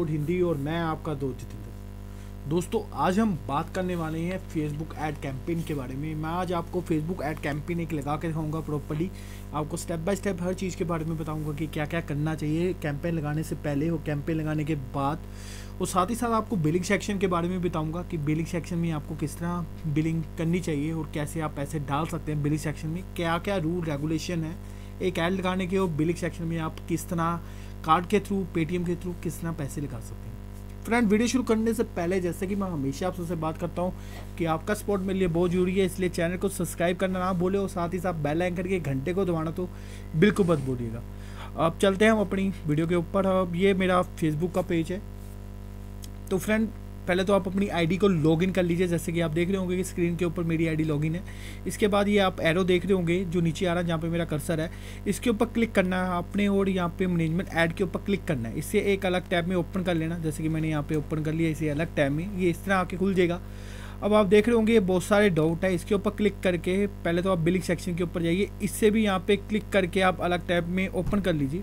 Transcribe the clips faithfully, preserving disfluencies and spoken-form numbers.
बॉलीवुड हिंदी और मैं आपका दोस्त जितेंद्र। दोस्तों आज हम बात करने वाले हैं फेसबुक ऐड कैंपेन के बारे में। मैं आज आपको फेसबुक ऐड कैंपेन एक लगा के दिखाऊंगा प्रॉपर्ली, आपको स्टेप बाय स्टेप हर चीज़ के बारे में बताऊंगा कि क्या क्या करना चाहिए कैंपेन लगाने से पहले और कैंपेन लगाने के बाद। और साथ ही साथ आपको बिलिंग सेक्शन के बारे में बताऊंगा कि बिलिंग सेक्शन में आपको किस तरह बिलिंग करनी चाहिए और कैसे आप पैसे डाल सकते हैं बिलिंग सेक्शन में, क्या क्या रूल रेगुलेशन है एक ऐड लगाने के और बिलिंग सेक्शन में आप किस तरह कार्ड के थ्रू, पेटीएम के थ्रू किस तरह पैसे लगा सकते हैं। फ्रेंड, वीडियो शुरू करने से पहले जैसे कि मैं हमेशा आपसे बात करता हूँ कि आपका सपोर्ट मेरे लिए बहुत जरूरी है, इसलिए चैनल को सब्सक्राइब करना ना भूले और साथ ही साथ बेल आइकन के घंटे को दबाना तो बिल्कुल मत भूलिएगा। अब चलते हैं हम अपनी वीडियो के ऊपर। अब ये मेरा फेसबुक का पेज है। तो फ्रेंड, पहले तो आप अपनी आईडी को लॉगिन कर लीजिए। जैसे कि आप देख रहे होंगे कि स्क्रीन के ऊपर मेरी आईडी लॉगिन है। इसके बाद ये आप एरो देख रहे होंगे जो नीचे आ रहा है, जहाँ पे मेरा कर्सर है, इसके ऊपर क्लिक करना है आपने और यहाँ पे मैनेजमेंट ऐड के ऊपर क्लिक करना है। इससे एक अलग टैब में ओपन कर लेना। जैसे कि मैंने यहाँ पे ओपन कर लिया, इसे अलग टैब में ये इस तरह आके खुल जाएगा। अब आप देख रहे होंगे ये बहुत सारे डाउट है, इसके ऊपर क्लिक करके पहले तो आप बिलिंग सेक्शन के ऊपर जाइए। इससे भी यहाँ पे क्लिक करके आप अलग टैब में ओपन कर लीजिए।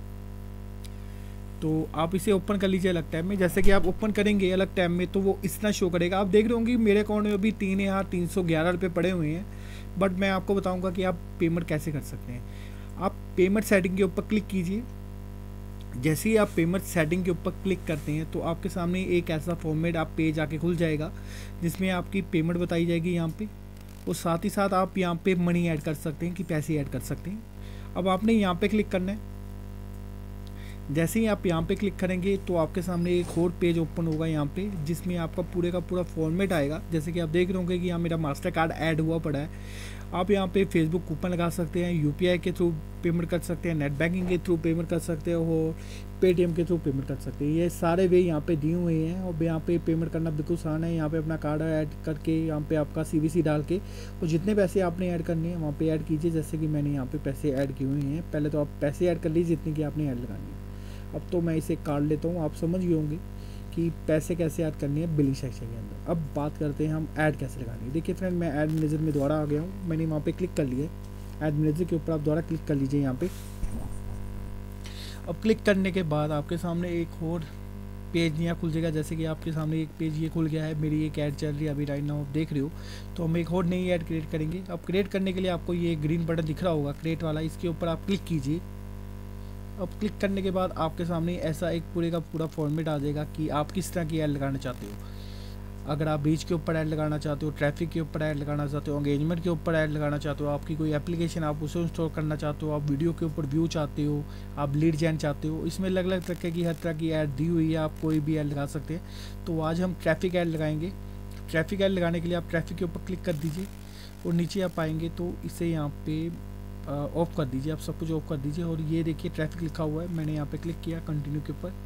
तो आप इसे ओपन कर लीजिए अलग टैब में। जैसे कि आप ओपन करेंगे अलग टैब में तो वो इस तरह शो करेगा। आप देख रहे होंगे मेरे अकाउंट में अभी तीन हज़ार तीन सौ ग्यारह रुपये पड़े हुए हैं, बट मैं आपको बताऊंगा कि आप पेमेंट कैसे कर सकते हैं। आप पेमेंट सेटिंग के ऊपर क्लिक कीजिए। जैसे ही आप पेमेंट सेटिंग के ऊपर क्लिक करते हैं तो आपके सामने एक ऐसा फॉर्मेट आप पेज आके खुल जाएगा जिसमें आपकी पेमेंट बताई जाएगी यहाँ पे, और साथ ही साथ आप यहाँ पे मनी ऐड कर सकते हैं कि पैसे ऐड कर सकते हैं। अब आपने यहाँ पे क्लिक करना है। जैसे ही आप यहाँ पे क्लिक करेंगे तो आपके सामने एक और पेज ओपन होगा यहाँ पे, जिसमें आपका पूरे का पूरा फॉर्मेट आएगा। जैसे कि आप देख रहे होंगे कि यहाँ मेरा मास्टर कार्ड ऐड हुआ पड़ा है। आप यहाँ पे फेसबुक कूपन लगा सकते हैं, यूपीआई के थ्रू पेमेंट कर सकते हैं, नेट बैंकिंग के थ्रू पेमेंट कर सकते हो, पेटीएम के थ्रू पेमेंट कर सकते हैं। ये सारे वे यहाँ पे दिए हुए हैं और यहाँ पे पेमेंट करना बिल्कुल आसान है। यहाँ पे अपना कार्ड ऐड करके यहाँ पे आपका सीवीसी डाल के और जितने पैसे आपने ऐड करने हैं वहाँ पे ऐड कीजिए। जैसे कि मैंने यहाँ पे पैसे ऐड किए हुए हैं। पहले तो आप पैसे ऐड कर लीजिए जितने की आपने ऐड लगानी है। अब तो मैं इसे काट लेता हूँ। आप समझ गए होंगे कि पैसे कैसे ऐड करनी है बिलिंग सेक्शन के अंदर। अब बात करते हैं हम ऐड कैसे लगानी है। देखिए फ्रेंड, मैं ऐड मैनेजर में दोबारा आ गया हूँ। मैंने वहाँ पे क्लिक कर लिया है। ऐड मैनेजर के ऊपर आप दोबारा क्लिक कर लीजिए यहाँ पे। अब क्लिक करने के बाद आपके सामने एक और पेज यहाँ खुल जाएगा। जैसे कि आपके सामने एक पेज ये खुल गया है। मेरी एक ऐड चल रही है अभी राइट नाउ, आप देख रहे हो। तो हम एक और नई ऐड क्रिएट करेंगे। अब क्रिएट करने के लिए आपको ये ग्रीन बटन दिख रहा होगा क्रिएट वाला, इसके ऊपर आप क्लिक कीजिए। अब क्लिक करने के बाद आपके सामने ऐसा एक पूरे का पूरा फॉर्मेट आ जाएगा कि आप किस तरह की ऐड लगाना चाहते हो। अगर आप रीच के ऊपर ऐड लगाना चाहते हो, ट्रैफिक के ऊपर ऐड लगाना चाहते हो, एंगेजमेंट के ऊपर ऐड लगाना चाहते हो, आपकी कोई एप्लीकेशन आप उसे इंस्टॉल करना चाहते हो, आप वीडियो के ऊपर व्यू चाहते हो, आप लीड जैन चाहते हो, इसमें अलग अलग तरह की हर तरह की ऐड दी हुई है। आप कोई भी ऐड लगा सकते हैं। तो आज हम ट्रैफिक ऐड लगाएंगे। ट्रैफिक ऐड लगाने के लिए आप ट्रैफिक के ऊपर क्लिक कर दीजिए और नीचे आप आएंगे तो इसे यहाँ पे ऑफ कर दीजिए। आप सब कुछ ऑफ कर दीजिए और ये देखिए ट्रैफिक लिखा हुआ है। मैंने यहाँ पे क्लिक किया कंटिन्यू के ऊपर।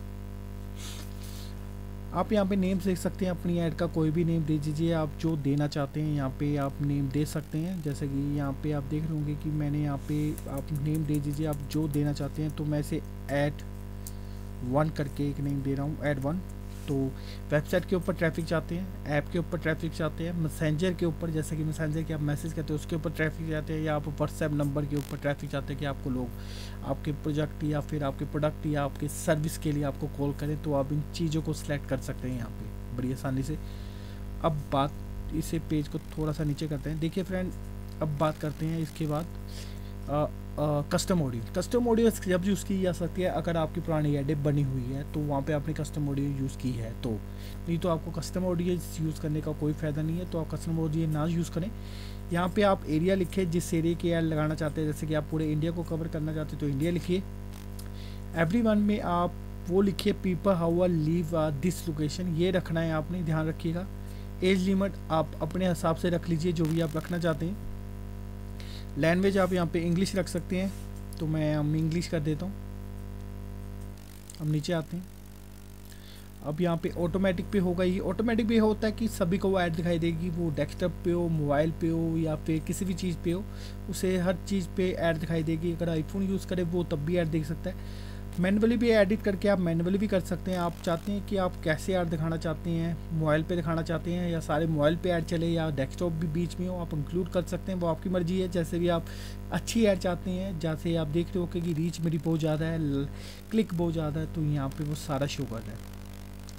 आप यहाँ पे नेम देख सकते हैं, अपनी ऐड का कोई भी नेम दे दीजिए आप जो देना चाहते हैं। यहाँ पे आप नेम दे सकते हैं। जैसे कि यहाँ पे आप देख रहे होंगे कि मैंने यहाँ पे आप नेम दे दीजिए आप जो देना चाहते हैं। तो मैं इसे ऐड वन करके एक नेम दे रहा हूँ, ऐड वन। तो वेबसाइट के ऊपर ट्रैफिक चाहते हैं, ऐप के ऊपर ट्रैफिक चाहते हैं, मैसेंजर के ऊपर, जैसे कि मैसेंजर के आप मैसेज करते हैं उसके ऊपर ट्रैफिक चाहते हैं, या आप व्हाट्सएप नंबर के ऊपर ट्रैफिक चाहते हैं कि आपको लोग आपके प्रोजेक्ट या फिर आपके प्रोडक्ट या आपके सर्विस के लिए आपको कॉल करें। तो आप इन चीज़ों को सिलेक्ट कर सकते हैं यहाँ पे बड़ी आसानी से। अब बात इसे पेज को थोड़ा सा नीचे करते हैं। देखिए फ्रेंड, अब बात करते हैं इसके बाद कस्टम ऑडियो। कस्टम ऑडियो जब यूज़ की जा सकती है अगर आपकी पुरानी एडें बनी हुई है तो वहाँ पे आपने कस्टम ऑडियो यूज़ की है। तो नहीं तो आपको कस्टम ऑडियो यूज़ करने का कोई फ़ायदा नहीं है। तो आप कस्टम ऑडियो ना यूज़ करें। यहाँ पे आप एरिया लिखे जिस एरिया की ऐड लगाना चाहते हैं। जैसे कि आप पूरे इंडिया को कवर करना चाहते हैं तो इंडिया लिखिए। एवरी वन में आप वो लिखिए people how are live this location, ये रखना है आपने, ध्यान रखिएगा। एज लिमिट आप अपने हिसाब से रख लीजिए जो भी आप रखना चाहते हैं। लैंग्वेज आप यहाँ पे इंग्लिश रख सकते हैं। तो मैं हम इंग्लिश कर देता हूँ। हम नीचे आते हैं। अब यहाँ पे ऑटोमेटिक पे होगा। ये ऑटोमेटिक पे होता है कि सभी को वो ऐड दिखाई देगी, वो डेस्कटॉप पे हो, मोबाइल पे हो या फिर किसी भी चीज़ पे हो, उसे हर चीज़ पे ऐड दिखाई देगी। अगर आईफोन यूज़ करे वो तब भी ऐड देख सकता है। मैनुअली भी एडिट करके आप मैनुअली भी कर सकते हैं। आप चाहते हैं कि आप कैसे ऐड दिखाना चाहते हैं, मोबाइल पे दिखाना चाहते हैं या सारे मोबाइल पे ऐड चले या डेस्कटॉप भी बीच में हो, आप इंक्लूड कर सकते हैं। वो आपकी मर्जी है। जैसे भी आप अच्छी ऐड चाहते हैं, जैसे आप देख रहे हो कि रीच मेरी बहुत ज़्यादा है, क्लिक बहुत ज़्यादा है, तो यहाँ पे वो सारा शो कर रहा है।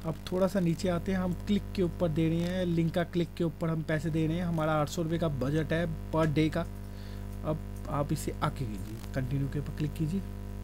अब थोड़ा सा नीचे आते हैं, हम क्लिक के ऊपर दे रहे हैं, लिंक का क्लिक के ऊपर हम पैसे दे रहे हैं। हमारा आठ सौ रुपये का बजट है पर डे का। अब आप इसे आके कीजिए, कंटिन्यू के ऊपर क्लिक कीजिए।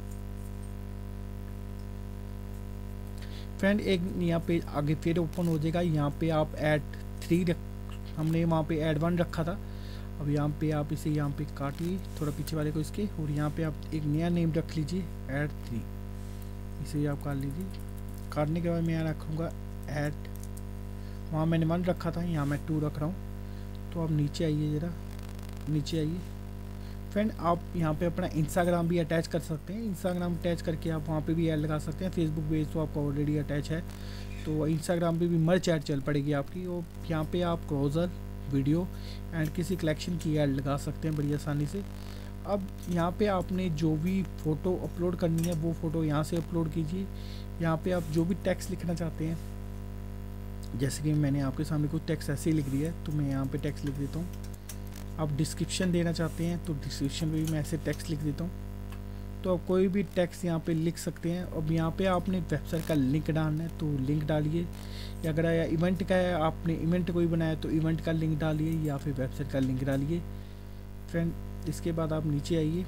फ्रेंड एक यहाँ पे आगे फिर ओपन हो जाएगा। यहाँ पे आप ऐड थ्री रख, हमने वहाँ पे ऐड वन रखा था। अब यहाँ पे आप इसे यहाँ पे काटिए थोड़ा पीछे वाले को इसके, और यहाँ पे आप एक नया नेम रख लीजिए ऐड थ्री, इसे आप काट लीजिए। काटने के बाद मैं यहाँ रखूँगा ऐड, वहाँ मैंने वन रखा था, यहाँ मैं टू रख रहा हूँ। तो आप नीचे आइए, ज़रा नीचे आइए। फ्रेंड आप यहाँ पे अपना इंस्टाग्राम भी अटैच कर सकते हैं। इंस्टाग्राम अटैच करके आप वहाँ पे भी ऐड लगा सकते हैं। फेसबुक पेज तो आपका ऑलरेडी अटैच है, तो इंस्टाग्राम पे भी मर्च ऐड चल पड़ेगी आपकी। और यहाँ पे आप क्रोजर, वीडियो एंड किसी कलेक्शन की ऐड लगा सकते हैं बड़ी आसानी से। अब यहाँ पे आपने जो भी फ़ोटो अपलोड करनी है वो फ़ोटो यहाँ से अपलोड कीजिए। यहाँ पे आप जो भी टेक्स्ट लिखना चाहते हैं, जैसे कि मैंने आपके सामने कुछ टेक्स्ट ऐसे ही लिख दिया है, तो मैं यहाँ पे टेक्स्ट लिख देता हूँ। आप डिस्क्रिप्शन देना चाहते हैं तो डिस्क्रिप्शन में भी मैं ऐसे टेक्स्ट लिख देता हूँ। तो आप कोई भी टेक्स्ट यहाँ पे लिख सकते हैं। अब यहाँ पे आपने वेबसाइट का लिंक डालना है तो लिंक डालिए, या अगर या इवेंट का है, आपने इवेंट कोई बनाया तो इवेंट का लिंक डालिए या फिर वेबसाइट का लिंक डालिए। फ्रेंड इसके बाद आप नीचे आइए।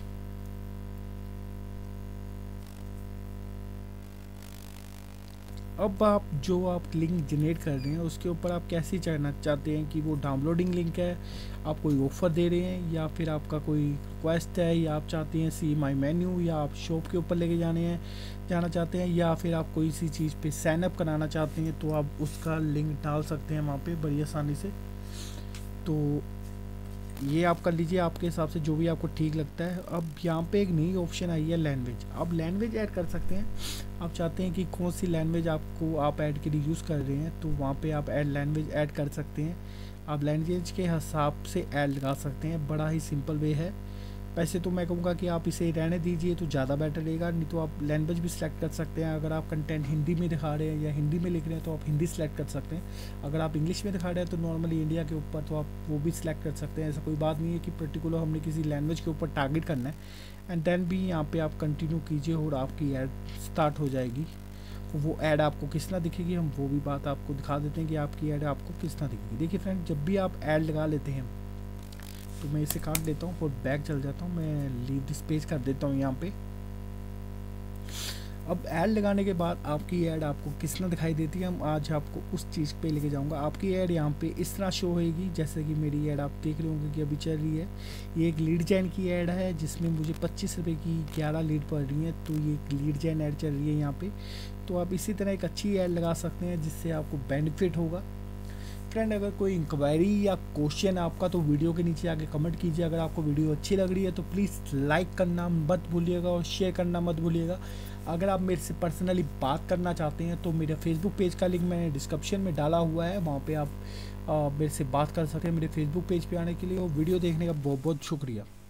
अब आप जो आप लिंक जनरेट कर रहे हैं उसके ऊपर आप कैसे चढ़ना चाहते हैं, कि वो डाउनलोडिंग लिंक है, आप कोई ऑफ़र दे रहे हैं, या फिर आपका कोई रिक्वेस्ट है, या आप चाहते हैं सी माई मेन्यू, या आप शॉप के ऊपर लेके जाने हैं जाना चाहते हैं, या फिर आप कोई सी चीज़ पे साइन अप कराना चाहते हैं, तो आप उसका लिंक डाल सकते हैं वहाँ पे बड़ी आसानी से। तो ये आप कर लीजिए आपके हिसाब से जो भी आपको ठीक लगता है। अब यहाँ पे एक नई ऑप्शन आई है लैंग्वेज, आप लैंग्वेज ऐड कर सकते हैं। आप चाहते हैं कि कौन सी लैंग्वेज आपको आप ऐड के लिए यूज़ कर रहे हैं, तो वहाँ पे आप ऐड लैंग्वेज ऐड कर सकते हैं। आप लैंग्वेज के हिसाब से ऐड लगा सकते हैं, बड़ा ही सिंपल वे है। वैसे तो मैं कहूँगा कि आप इसे रहने दीजिए तो ज़्यादा बेटर रहेगा, नहीं तो आप लैंग्वेज भी सिलेक्ट कर सकते हैं। अगर आप कंटेंट हिंदी में दिखा रहे हैं या हिंदी में लिख रहे हैं तो आप हिंदी सेलेक्ट कर सकते हैं। अगर आप इंग्लिश में दिखा रहे हैं तो नॉर्मली इंडिया के ऊपर तो आप वो भी सिलेक्ट कर सकते हैं। ऐसा कोई बात नहीं है कि पर्टिकुलर हमने किसी लैंग्वेज के ऊपर टारगेट करना है। एंड देन भी यहाँ पर आप कंटिन्यू कीजिए और आपकी ऐड स्टार्ट हो जाएगी। वो ऐड आपको किस तरह दिखेगी, हम वो भी बात आपको दिखा देते हैं कि आपकी ऐड आपको किस तरह दिखेगी। देखिए फ्रेंड, जब भी आप ऐड लगा लेते हैं तो मैं इसे काट देता हूँ और बैक चल जाता हूँ, मैं लीव दिस पेज कर देता हूँ यहाँ पे। अब ऐड लगाने के बाद आपकी ऐड आपको किस तरह दिखाई देती है, हम आज आपको उस चीज़ पे लेके जाऊँगा। आपकी ऐड यहाँ पे इस तरह शो होएगी, जैसे कि मेरी ऐड आप देख रहे होंगे कि अभी चल रही है। ये एक लीड जैन की ऐड है जिसमें मुझे पच्चीस रुपये की ग्यारह लीड पड़ रही है, तो ये एक लीड जैन ऐड चल रही है यहाँ पे। तो आप इसी तरह एक अच्छी ऐड लगा सकते हैं जिससे आपको बेनिफिट होगा। फ्रेंड अगर कोई इंक्वायरी या क्वेश्चन आपका तो वीडियो के नीचे आके कमेंट कीजिए। अगर आपको वीडियो अच्छी लग रही है तो प्लीज़ लाइक करना मत भूलिएगा और शेयर करना मत भूलिएगा। अगर आप मेरे से पर्सनली बात करना चाहते हैं तो मेरे फेसबुक पेज का लिंक मैंने डिस्क्रिप्शन में डाला हुआ है, वहाँ पे आप आ, मेरे से बात कर सकते हैं। मेरे फेसबुक पेज पे आने के लिए और वीडियो देखने का बहुत बहुत शुक्रिया।